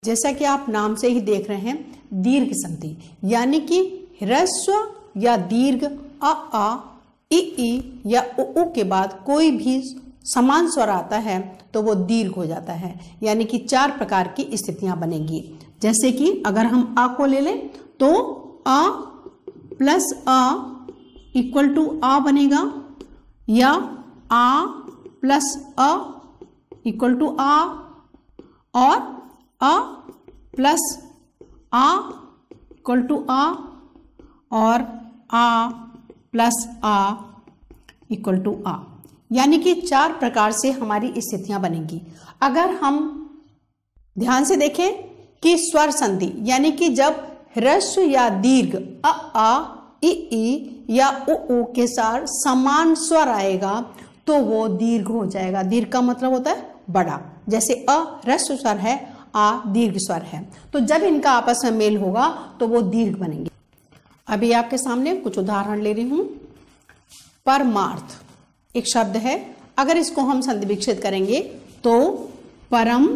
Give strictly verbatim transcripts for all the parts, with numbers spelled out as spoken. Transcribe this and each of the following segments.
जैसा कि आप नाम से ही देख रहे हैं, दीर्घ संधि, यानी कि ह्रस्व या दीर्घ अ आ इ ई या उ उ के बाद कोई भी समान स्वर आता है तो वो दीर्घ हो जाता है, यानी कि चार प्रकार की स्थितियां बनेंगी। जैसे कि अगर हम आ को ले लें तो आ प्लस आ इक्वल टू आ बनेगा, या आ प्लस अ इक्वल टू आ, और अ प्लस आ इक्वल टू आ, और आ प्लस आ इक्वल टू आ, यानी कि चार प्रकार से हमारी स्थितियां बनेंगी। अगर हम ध्यान से देखें कि स्वर संधि, यानी कि जब ह्रस्व या दीर्घ अ आ इ ई या उ उ के साथ समान स्वर आएगा तो वो दीर्घ हो जाएगा। दीर्घ का मतलब होता है बड़ा, जैसे अ ह्रस्व स्वर है, आ दीर्घ स्वर है, तो जब इनका आपस में मेल होगा तो वो दीर्घ बनेंगे। अभी आपके सामने कुछ उदाहरण ले रही हूं। परमार्थ एक शब्द है, अगर इसको हम संधि विच्छेद करेंगे तो परम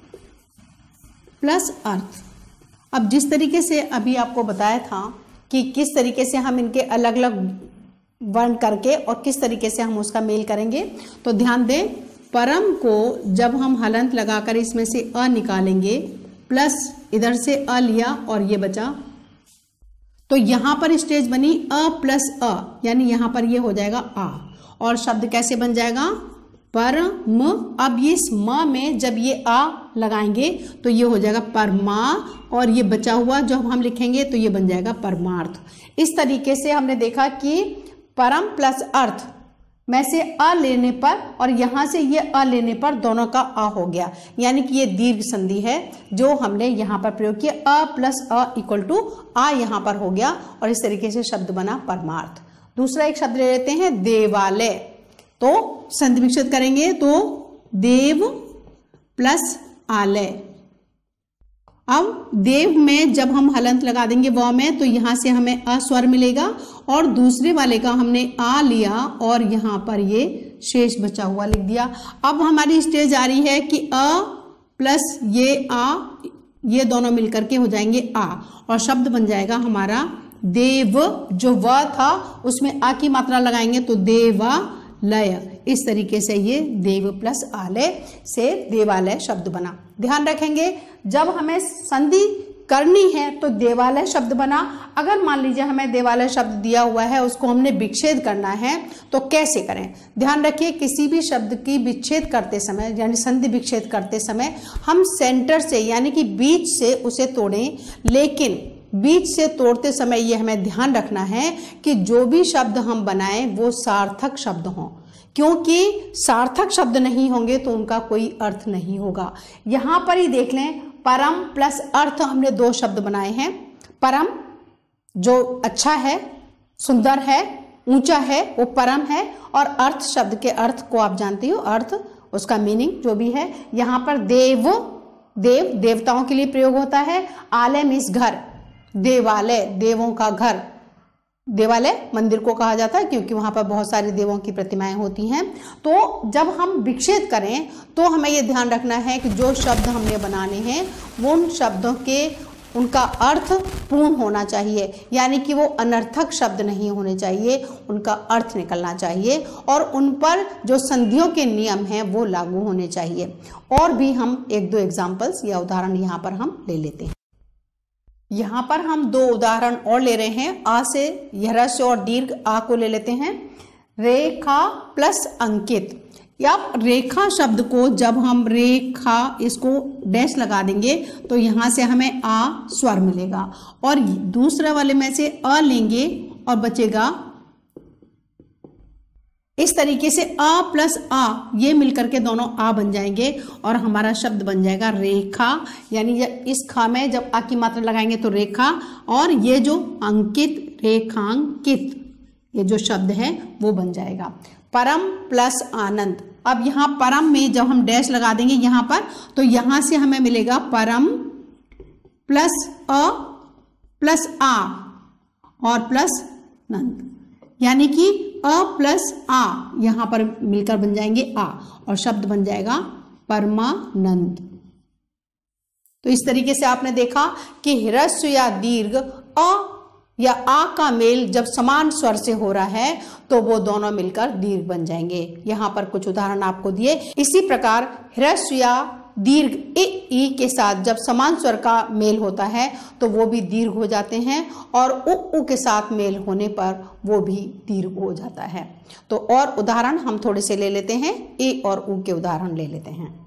प्लस अर्थ। अब जिस तरीके से अभी आपको बताया था कि किस तरीके से हम इनके अलग अलग वर्ण करके और किस तरीके से हम उसका मेल करेंगे, तो ध्यान दें, परम को जब हम हलंत लगाकर इसमें से अ निकालेंगे, प्लस इधर से अ लिया और ये बचा, तो यहां पर स्टेज बनी अ प्लस अ, यानी यहां पर ये हो जाएगा आ, और शब्द कैसे बन जाएगा, परम। अब इस म में जब ये आ लगाएंगे तो ये हो जाएगा परमा, और ये बचा हुआ जो हम लिखेंगे तो ये बन जाएगा परमार्थ। इस तरीके से हमने देखा कि परम प्लस अर्थ में से अ लेने पर और यहां से ये अ लेने पर दोनों का अ हो गया, यानी कि ये दीर्घ संधि है जो हमने यहां पर प्रयोग किया। अ प्लस अ इक्वल टू आ यहां पर हो गया, और इस तरीके से शब्द बना परमार्थ। दूसरा एक शब्द ले लेते हैं, देवालय। तो संधि विच्छेद करेंगे तो देव प्लस आलय। अब देव में जब हम हलंत लगा देंगे व में, तो यहां से हमें अ स्वर मिलेगा, और दूसरे वाले का हमने आ लिया और यहां पर ये शेष बचा हुआ लिख दिया। अब हमारी स्टेज आ रही है कि अ प्लस ये आ, ये दोनों मिलकर के हो जाएंगे आ, और शब्द बन जाएगा हमारा देव। जो व था उसमें आ की मात्रा लगाएंगे तो देवालय। इस तरीके से ये देव प्लस आलय से देवालय शब्द बना। ध्यान रखेंगे, जब हमें संधि करनी है तो देवालय शब्द बना। अगर मान लीजिए हमें देवालय शब्द दिया हुआ है, उसको हमने विच्छेद करना है तो कैसे करें। ध्यान रखिए, किसी भी शब्द की विच्छेद करते समय यानी संधि विच्छेद करते समय हम सेंटर से यानी कि बीच से उसे तोड़ें, लेकिन बीच से तोड़ते समय ये हमें ध्यान रखना है कि जो भी शब्द हम बनाएं वो सार्थक शब्द हों, क्योंकि सार्थक शब्द नहीं होंगे तो उनका कोई अर्थ नहीं होगा। यहां पर ही देख लें, परम प्लस अर्थ हमने दो शब्द बनाए हैं। परम जो अच्छा है, सुंदर है, ऊंचा है, वो परम है, और अर्थ शब्द के अर्थ को आप जानती हो, अर्थ उसका मीनिंग जो भी है। यहां पर देव, देव देवताओं के लिए प्रयोग होता है। आलय मीन्स घर, देवालय देवों का घर। देवालय मंदिर को कहा जाता है क्योंकि वहां पर बहुत सारी देवों की प्रतिमाएं होती हैं। तो जब हम विच्छेद करें तो हमें यह ध्यान रखना है कि जो शब्द हमने बनाने हैं वो उन शब्दों के उनका अर्थ पूर्ण होना चाहिए, यानी कि वो अनर्थक शब्द नहीं होने चाहिए, उनका अर्थ निकलना चाहिए, और उन पर जो संधियों के नियम हैं वो लागू होने चाहिए। और भी हम एक दो एग्जाम्पल्स या उदाहरण यहाँ पर हम ले लेते हैं। यहाँ पर हम दो उदाहरण और ले रहे हैं। आ से ह्रस्व और दीर्घ आ को ले लेते हैं। रेखा प्लस अंकित, या रेखा शब्द को जब हम रेखा इसको डैश लगा देंगे तो यहाँ से हमें आ स्वर मिलेगा, और दूसरे वाले में से अ लेंगे और बचेगा। इस तरीके से अ प्लस आ ये मिलकर के दोनों आ बन जाएंगे और हमारा शब्द बन जाएगा रेखा। यानी इस खा में जब आ की मात्रा लगाएंगे तो रेखा, और ये जो अंकित, रेखांकित ये जो शब्द है वो बन जाएगा। परम प्लस आनंद, अब यहाँ परम में जब हम डैश लगा देंगे यहाँ पर तो यहाँ से हमें मिलेगा परम प्लस अ प्लस आ और प्लस नंद, यानी कि अ प्लस आ यहाँ पर मिलकर बन जाएंगे आ, और शब्द बन जाएगा परमानंद। तो इस तरीके से आपने देखा कि ह्रस्व या दीर्घ अ या आ का मेल जब समान स्वर से हो रहा है तो वो दोनों मिलकर दीर्घ बन जाएंगे। यहाँ पर कुछ उदाहरण आपको दिए। इसी प्रकार ह्रस्व या दीर्घ इ, ई के साथ जब समान स्वर का मेल होता है तो वो भी दीर्घ हो जाते हैं, और उ उ के साथ मेल होने पर वो भी दीर्घ हो जाता है। तो और उदाहरण हम थोड़े से ले लेते हैं, ए और उ के उदाहरण ले लेते हैं।